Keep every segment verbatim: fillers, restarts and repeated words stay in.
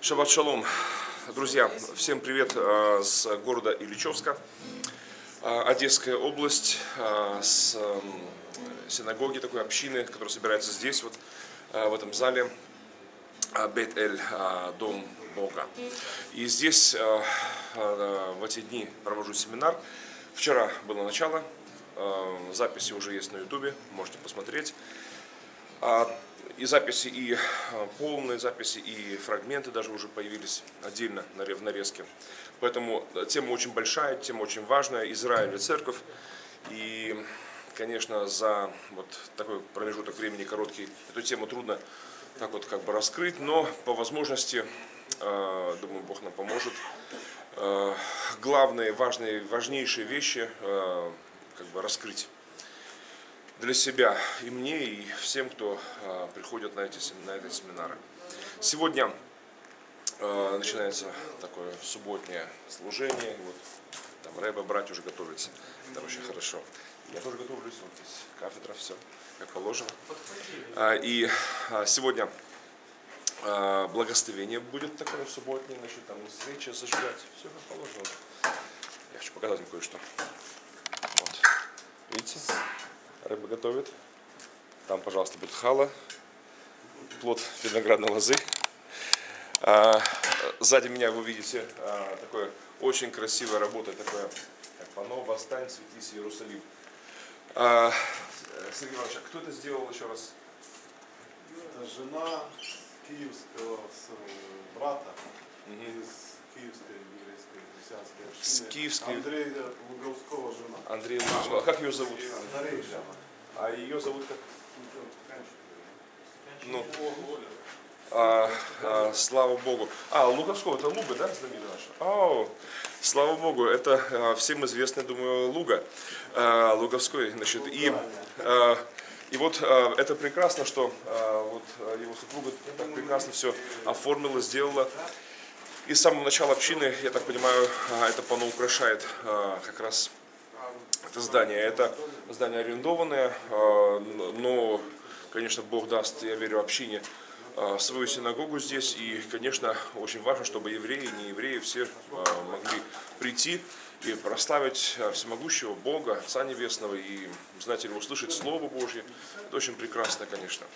Шаббат шалом, друзья, всем привет с города Ильичевска, Одесская область, с синагоги такой общины, которая собирается здесь, вот в этом зале, Бет-Эль, Дом Бога. И здесь в эти дни провожу семинар. Вчера было начало, записи уже есть на ютубе, можете посмотреть. И записи, и полные записи, и фрагменты даже уже появились отдельно в нарезке. Поэтому тема очень большая, тема очень важная, Израиль и церковь. И, конечно, за вот такой промежуток времени короткий эту тему трудно так вот как бы раскрыть, но по возможности, думаю, Бог нам поможет, главные, важные, важнейшие вещи как бы раскрыть для себя и мне, и всем, кто э, приходит на эти, на эти семинары. Сегодня э, начинается такое субботнее служение. Вот, там Рэбе, брать уже готовится. Это очень хорошо. Я тоже готовлюсь. Вот здесь кафедра, все как положено. Э, и э, сегодня э, благословение будет такое субботнее. Значит, там свечи зажигать. Все как положено. Я хочу показать вам кое-что. Вот. Видите? Рыба готовит. Там, пожалуйста, будет хала, плод виноградной лозы. А, сзади меня вы видите а, такое очень красивая работа, такое как панно «Восстань, светись, Иерусалим». А, Сергей Иванович, а кто это сделал еще раз? Это жена киевского брата угу. из киевской еврейской христианской общины. С киевской... Андрей Луговского жена. Андрей Луговского. А как ее зовут? Андрей. А ее зовут как? Ну, а, а, слава Богу. А, Луговского, это Луга, да, знаменитая наша? О, слава Богу, это а, всем известная, думаю, Луга. А, Луговской, значит, и... А, И вот э, это прекрасно, что э, вот, его супруга так прекрасно все оформила, сделала. И с самого начала общины, я так понимаю, это панно украшает э, как раз это здание. Это здание арендованное, э, но, конечно, Бог даст, я верю, общине э, свою синагогу здесь. И, конечно, очень важно, чтобы евреи, не евреи, все э, могли прийти и прославить всемогущего Бога, Отца Небесного, и, знаете ли, услышать Слово Божье. Это очень прекрасно, конечно.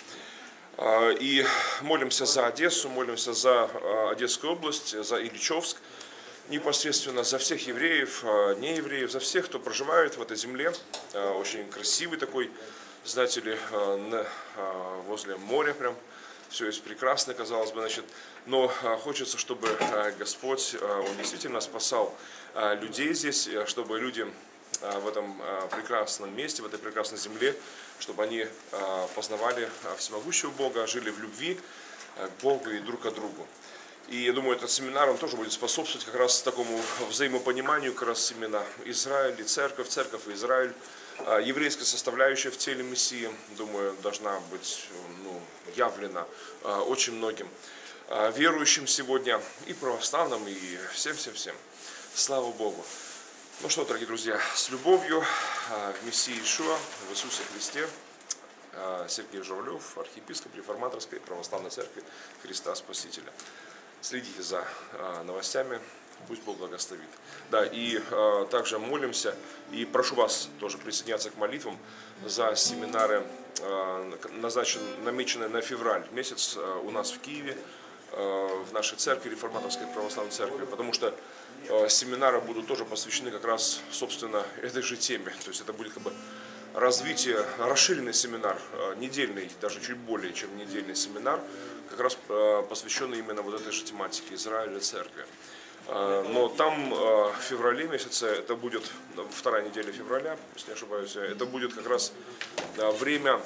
И молимся за Одессу, молимся за Одесскую область, за Ильичевск, непосредственно за всех евреев, неевреев, за всех, кто проживает в этой земле. Очень красивый такой, знаете ли, возле моря прям. Все есть прекрасно, казалось бы, значит, но хочется, чтобы Господь, Он действительно спасал людей здесь, чтобы люди в этом прекрасном месте, в этой прекрасной земле, чтобы они познавали всемогущего Бога, жили в любви к Богу и друг к другу. И я думаю, этот семинар, он тоже будет способствовать как раз такому взаимопониманию, как раз именно Израиль и церковь, церковь и Израиль. Еврейская составляющая в теле Мессии, думаю, должна быть ну, явлена очень многим верующим сегодня, и православным, и всем-всем-всем. Слава Богу. Ну что, дорогие друзья, с любовью в Мессии Иешуа, в Иисусе Христе, Сергей Журавлев, архиепископ Реформаторской православной церкви Христа Спасителя. Следите за новостями. Пусть Бог благословит. Да, и э, также молимся, и прошу вас тоже присоединяться к молитвам за семинары, э, назначен, намеченные на февраль месяц э, у нас в Киеве, э, в нашей церкви, Реформаторской православной церкви, потому что э, семинары будут тоже посвящены как раз, собственно, этой же теме. То есть это будет как бы развитие, расширенный семинар, э, недельный, даже чуть более, чем недельный семинар, как раз э, посвященный именно вот этой же тематике Израиля и церкви. Но там в феврале месяце, это будет вторая неделя февраля, если не ошибаюсь, это будет как раз время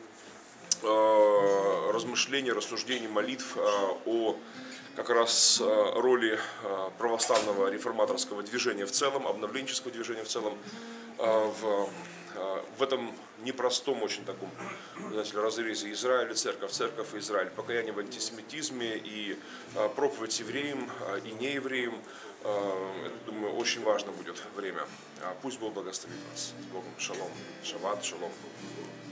размышлений, рассуждений, молитв о как раз роли православного реформаторского движения в целом, обновленческого движения в целом в, в этом непростом очень таком, знаете, разрезе Израиль и церковь, церковь и Израиль, покаяние в антисемитизме и проповедь евреям и неевреям. Это, думаю, очень важно будет время. Пусть Бог благословит вас. С Богом. Шалом. Шават. Шалом.